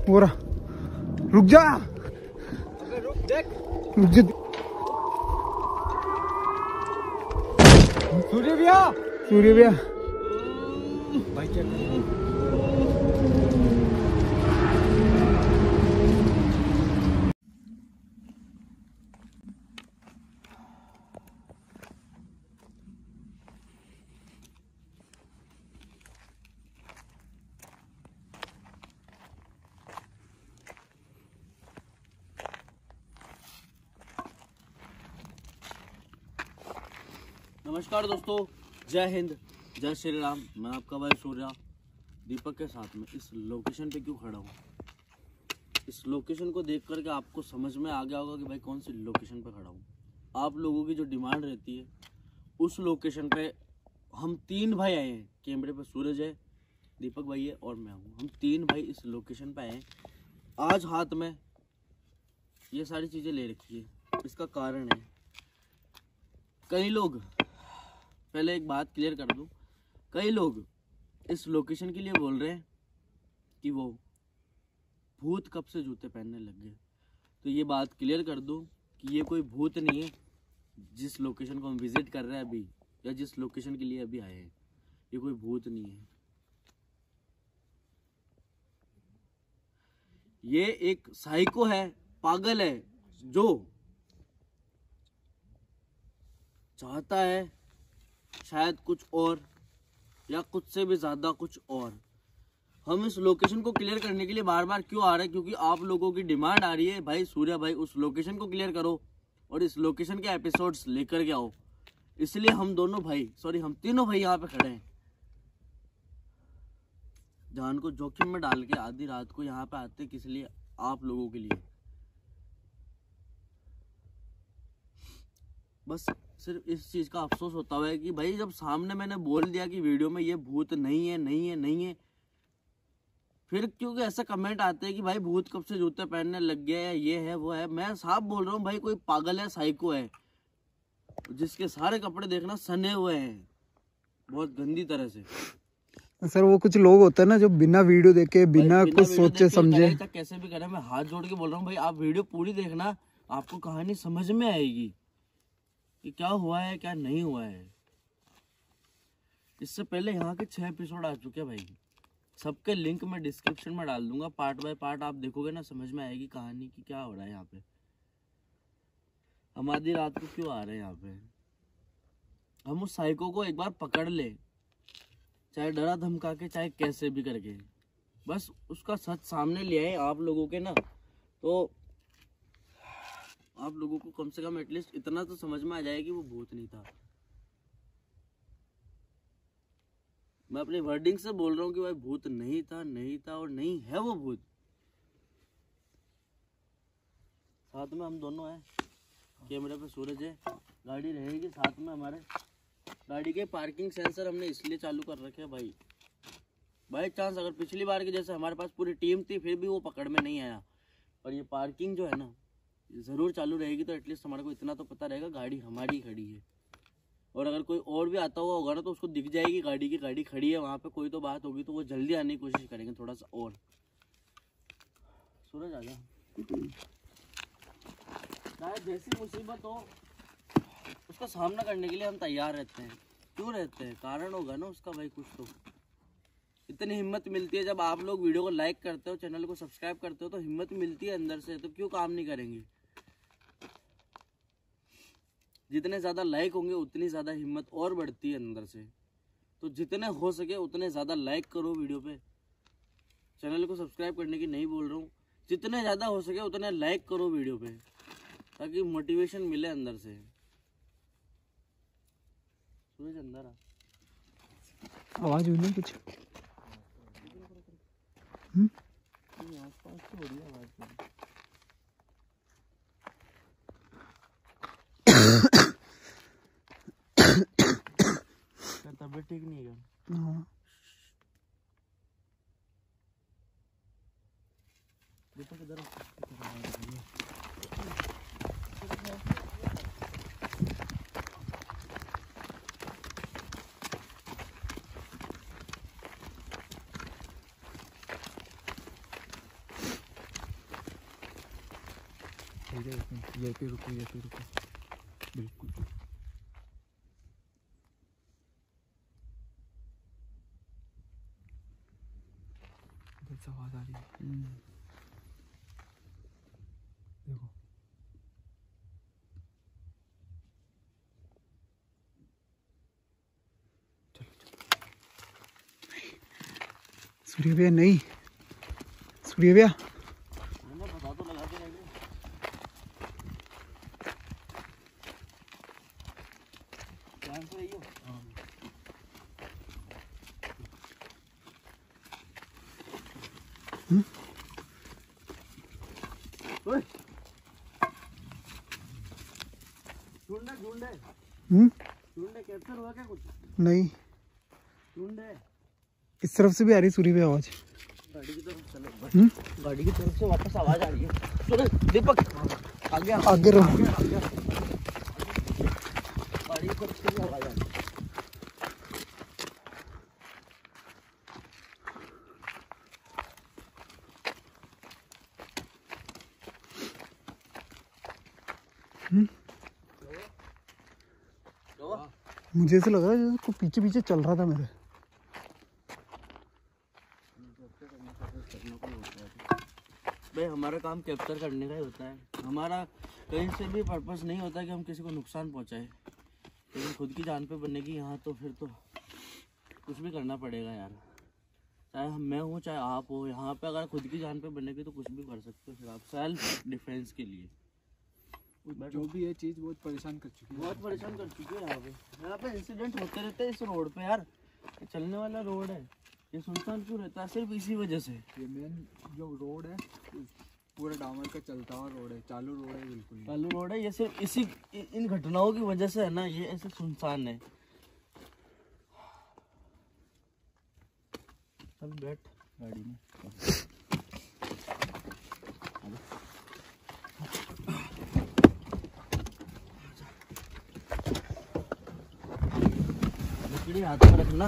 हो रहा, रुक जा, रुक देख, रुक जा। सूर्य भैया, सूर्य भैया भाई क्या नमस्कार दोस्तों, जय हिंद, जय श्री राम। मैं आपका भाई सूर्या दीपक के साथ में इस लोकेशन पे क्यों खड़ा हूँ, इस लोकेशन को देख करके आपको समझ में आ गया होगा कि भाई कौन सी लोकेशन पे खड़ा हूँ। आप लोगों की जो डिमांड रहती है उस लोकेशन पे हम 3 भाई आए हैं। कैमरे पे सूरज है, दीपक भाई है और मैं हूँ। हम 3 भाई इस लोकेशन पे आए हैं। आज हाथ में ये सारी चीज़ें ले रखी है। इसका कारण है, कई लोग, पहले एक बात क्लियर कर दूं, कई लोग इस लोकेशन के लिए बोल रहे हैं कि वो भूत कब से जूते पहनने लग गए। तो ये बात क्लियर कर दूं कि ये कोई भूत नहीं है जिस लोकेशन को हम विजिट कर रहे हैं अभी, या जिस लोकेशन के लिए अभी आए हैं, ये कोई भूत नहीं है। ये एक साइको है, पागल है, जो चाहता है शायद कुछ और या कुछ से भी ज़्यादा कुछ और। हम इस लोकेशन को क्लियर करने के लिए बार बार क्यों आ रहे हैं, क्योंकि आप लोगों की डिमांड आ रही है, भाई सूर्या भाई उस लोकेशन को क्लियर करो और इस लोकेशन के एपिसोड्स लेकर के आओ। इसलिए हम दोनों भाई, हम तीनों भाई यहाँ पे खड़े हैं। जान को जोखिम में डाल के आधी रात को यहाँ पे आते किस लिए, आप लोगों के लिए। बस सिर्फ इस चीज़ का अफसोस होता हुआ है कि भाई जब सामने मैंने बोल दिया कि वीडियो में ये भूत नहीं है, फिर क्योंकि ऐसे कमेंट आते हैं कि भाई भूत कब से जूते पहनने लग गए हैं, ये है वो है। मैं साफ बोल रहा हूँ भाई, कोई पागल है, साइको है, जिसके सारे कपड़े देखना सने हुए हैं बहुत गंदी तरह से। सर वो कुछ लोग होते हैं ना जो बिना वीडियो देखे, बिना कुछ सोचे समझे कैसे भी करें। मैं हाथ जोड़ के बोल रहा हूँ भाई, आप वीडियो पूरी देखना, आपको कहानी समझ में आएगी कि क्या हुआ है क्या नहीं हुआ है। इससे पहले यहाँ के 6 एपिसोड आ चुके हैं भाई, सबके लिंक मैं डिस्क्रिप्शन में डाल दूंगा। पार्ट बाय पार्ट आप देखोगे ना, समझ में आएगी कहानी की क्या हो रहा है यहाँ पे। हम आधी रात को क्यों आ रहे हैं यहाँ पे। हम उस साइको को एक बार पकड़ ले, चाहे डरा धमका के, चाहे कैसे भी करके, बस उसका सच सामने ले आए आप लोगों के ना, तो आप लोगों को कम से कम एटलीस्ट इतना तो समझ में आ जाए कि वो भूत नहीं था। मैं अपनी वर्डिंग से बोल रहा हूँ कि भाई भूत नहीं था और नहीं है वो भूत। साथ में हम दोनों हैं, कैमरे पे सूरज है, गाड़ी रहेगी साथ में हमारे। गाड़ी के पार्किंग सेंसर हमने इसलिए चालू कर रखे हैं भाई, बाई चांस अगर पिछली बार की जैसे हमारे पास पूरी टीम थी फिर भी वो पकड़ में नहीं आया, पर ये पार्किंग जो है ना ज़रूर चालू रहेगी, तो एटलीस्ट हमारे को इतना तो पता रहेगा गाड़ी हमारी खड़ी है। और अगर कोई और भी आता हुआ होगा ना तो उसको दिख जाएगी गाड़ी की गाड़ी खड़ी है वहाँ पे, कोई तो बात होगी, तो वो जल्दी आने की कोशिश करेंगे थोड़ा सा और। सूरज आ जा, चाहे जैसी मुसीबत हो उसका सामना करने के लिए हम तैयार रहते हैं। क्यों रहते हैं, कारण होगा ना उसका भाई कुछ तो। इतनी हिम्मत मिलती है जब आप लोग वीडियो को लाइक करते हो, चैनल को सब्सक्राइब करते हो, तो हिम्मत मिलती है अंदर से, तो क्यों काम नहीं करेंगे। जितने ज़्यादा लाइक होंगे उतनी ज़्यादा हिम्मत और बढ़ती है अंदर से। तो जितने हो सके उतने ज़्यादा लाइक करो वीडियो पे। चैनल को सब्सक्राइब करने की नहीं बोल रहा हूँ, जितने ज़्यादा हो सके उतने लाइक करो वीडियो पे, ताकि मोटिवेशन मिले अंदर से। सूरज अंदर आ, आवाज हुई ना कुछ। आसपास तो हो रही है आवाज। तबीयत ठीक नहीं है क्या? दीपक इधर भैया एक मिनट, ये पे रुको बिल्कुल। आवाज आ रही है, देखो। सूर्य भैया नहीं, सूर्य भैया ढूंढे कैप्चर हुआ क्या कुछ? नहीं, ढूंढे इस तरफ से भी आ रही सूर्य भैया आवाज। गाड़ी की तरफ चलो, गाड़ी की तरफ से वापस आवाज आ रही है। सुन दीपक, आगे रहो। गाड़ी की तरफ से आवाज आ रही है। मुझे ऐसा लग रहा है जैसे पीछे पीछे चल रहा था मेरे। भाई हमारा काम कैप्चर करने का ही होता है, हमारा कहीं से भी पर्पस नहीं होता कि हम किसी को नुकसान पहुंचाए, लेकिन खुद की जान पे बनेगी यहाँ तो फिर तो कुछ भी करना पड़ेगा यार। चाहे मैं हूँ चाहे आप हो, यहाँ पे अगर खुद की जान पे बनेगी तो कुछ भी कर सकते हो फिर आप, सेल्फ डिफेंस के लिए। जो भी ये चीज़ बहुत परेशान कर चुकी है, यहाँ पे इंसिडेंट होते रहते हैं इस रोड पे यार। ये चलने वाला रोड है, ये सुनसान क्यों रहता है? सिर्फ इसी वजह से। ये मेन जो रोड है पूरा डामर का चलता हुआ रोड है, चालू रोड है, बिल्कुल चालू रोड है। ये सिर्फ इसी इन घटनाओं की वजह से है ना, ये ऐसे सुनसान है। चल बैठ गाड़ी में। लकड़ी हाथ में रखना।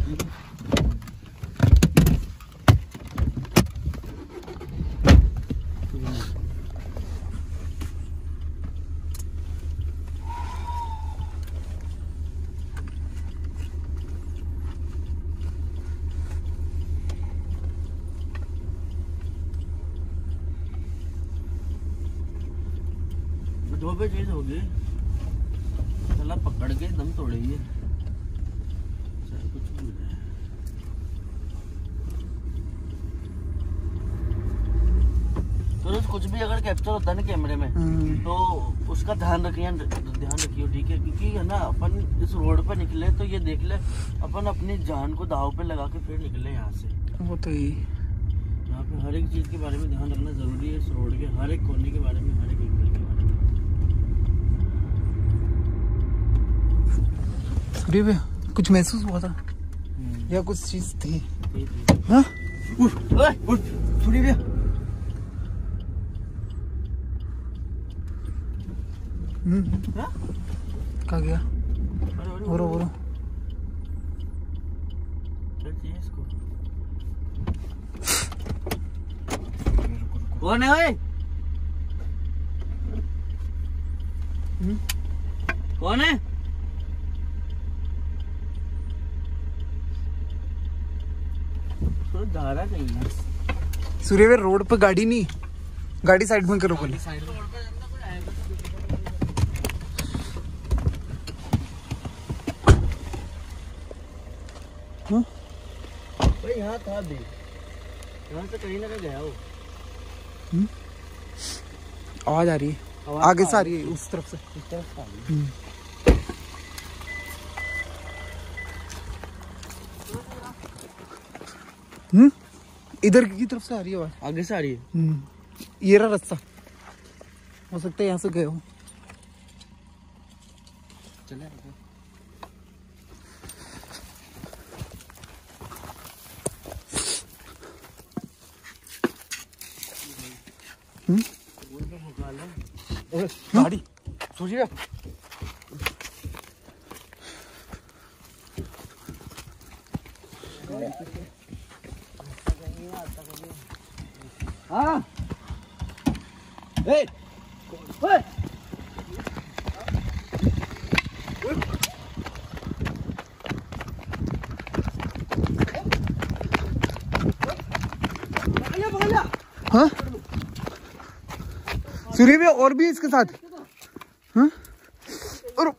जो भी चीज होगी चला पकड़ के दम तोड़ेंगे, चाहे कुछ भी हो जाए। तो कुछ भी अगर कैप्चर होता है ना कैमरे में तो उसका ध्यान रखियो ठीक है, क्योंकि है ना अपन इस रोड पे निकले तो ये देख ले अपन अपनी जान को दाव पे लगा के फिर निकले यहाँ से। वो तो ही यहाँ पे हर एक चीज के बारे में ध्यान रखना जरूरी है, इस रोड के हर एक कोने के बारे में, हर एक एंगल के बारे में। सूर्य भैया कुछ महसूस हुआ था या कुछ चीज थी? हाँ? उठ सूर्य भैया। कहाँ गया? बोलो क्या चाहिए इसको? कौन है भाई? कौन है? तो जा रहा कहीं है। सूर्य भैया रोड पे गाड़ी नहीं, गाड़ी साइड में करो पहले। भाई यहाँ था भी, यहाँ से कहीं ना कहीं गया हो। आवाज आ रही है, आगे से आ रही है, उस तरफ से। इस तरफ से आ रही है। इधर की तरफ से आ रही है आवाज, आगे से आ रही है। ये रहा रास्ता, हो सकता है यहाँ से गए हो। चले गाड़ी सूर्य हाँ ओए हाँ सूर्य भी और भी इसके साथ। हाँ और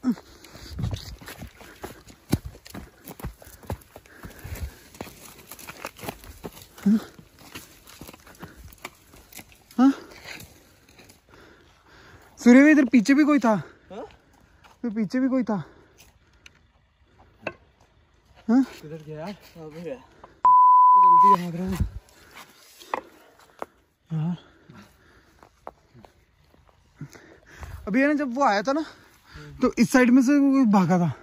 हाँ सूर्य भी इधर पीछे भी कोई था। हाँ? फिर पीछे भी कोई था। हाँ किधर गया? अबे गया। जल्दी भाग रहा हूँ यार। अभी है ना जब वो आया था ना तो इस साइड में से वो भागा था।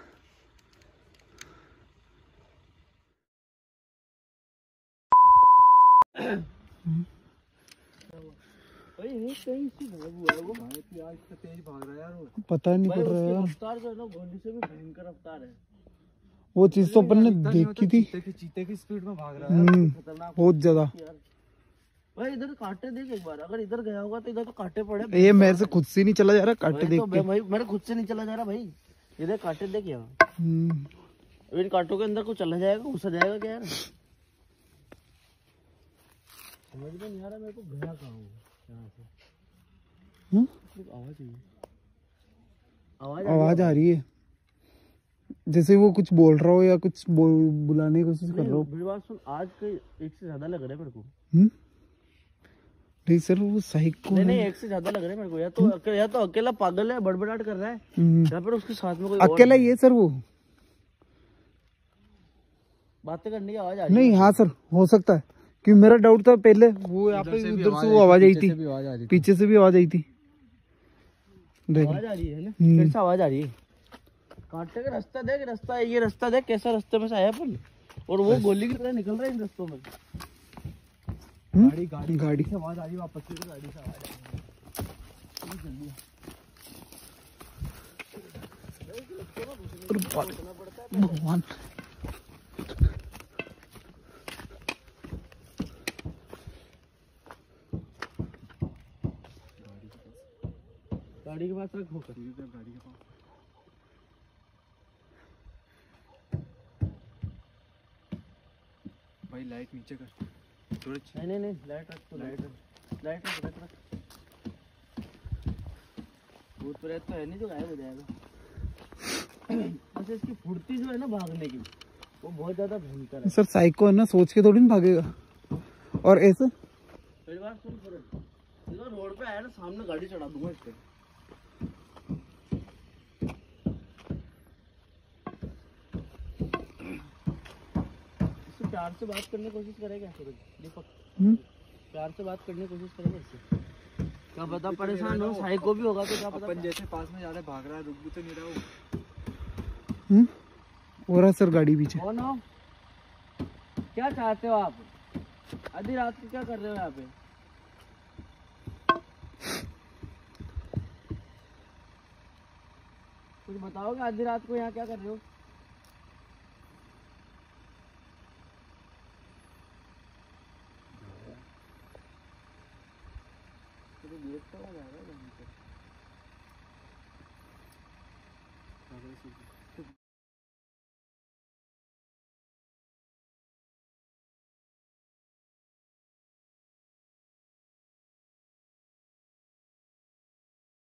भाई ये कहीं से भाग हुआ है वो। भाई आज तो तेज भाग रहा है यार वो। पता नहीं भाई पड़ रहा उसकी है रफ्तार जो है ना गोली से भी भयंकर रफ्तार है। वो चीज तो अपन ने इतना नहीं देखी होता, थी। चीते की स्पीड में भाग रहा है। खतरनाक बहुत ज्यादा। यार भाई इधर कांटे देख एक बार, अगर इधर गया होगा तो इधर तो कांटे पड़े। ये मेरे से खुद से नहीं चला जा रहा कांटे वही देख तो के। भाई मेरे खुद से नहीं चला जा रहा भाई। इधर कांटे देख यहाँ। इन कांटों के अंदर कुछ चला जाएगा, घुसा जाएगा क्या यार? समझ में नहीं आ रहा मेरे को गया कहाँ हूँ यहाँ से। आवाज आवाज आ रही है जैसे वो कुछ बोल रहा हो या कुछ बुलाने की कोशिश कर रहा हो। मेरी बात सुन, आज के एक से ज्यादा लग रहा है मेरे को। नहीं सर वो साइको नहीं एक से ज्यादा लग रहा है मेरे को। या तो अकेला पागल है, बड़बड़ाहट कर रहा है, या फिर उसके साथ में कोई और अकेला ही है सर वो। बातें करने की आवाज आ रही है। नहीं हाँ सर हो सकता है क्योंकि मेरा डाउट था पहले वो यहाँ पे उधर से वो आवाज आई थी, पीछे से भी आवाज आई थी। देख आवाज आ रही है ना, फिर से आवाज आ रही है। कांटे का रास्ता देख, रास्ता ये रास्ता देख कैसा रास्ते में से आया अपन, और वो गोली की तरह निकल रहा है इन रास्तों में। गाड़ी से आवाज आ रही है, वापस से गाड़ी से आवाज आ रही है। भगवान गाड़ी के पास रख होकर। गाड़ी के पास भाई लाइट नीचे कर सूरज। नहीं लाइट रख, तो लाइट रख। भूत प्रेत तो है नहीं जो गायब हो जाएगा। अच्छा इसकी फुर्ती जो है ना भागने की, वो बहुत ज्यादा भयंकर है। सर साइको है ना, सोच के थोड़ी ना भागेगा। और ऐसे मेरी बात सुन सूरज, इधर रोड पे आया ना सामने गाड़ी चढ़ा दूंगा इस पे। इससे प्यार से बात करने की कोशिश करेगा सूरज, दीपक? प्यार से बात करने की कोशिश करेगा इससे? क्या पता परेशान हो, साइको भी होगा तो क्या पता। अपन जैसे पास में ज्यादा भाग रहा है, रुक भी तो नहीं रहा वो। हो रहा सर गाड़ी पीछे। कौन हो? क्या चाहते हो आप? आधी रात को क्या कर रहे हो यहाँ पे? कुछ बताओगे आधी रात को यहाँ क्या कर रहे हो? तो गेट तो लगा रहा है वहीं पे।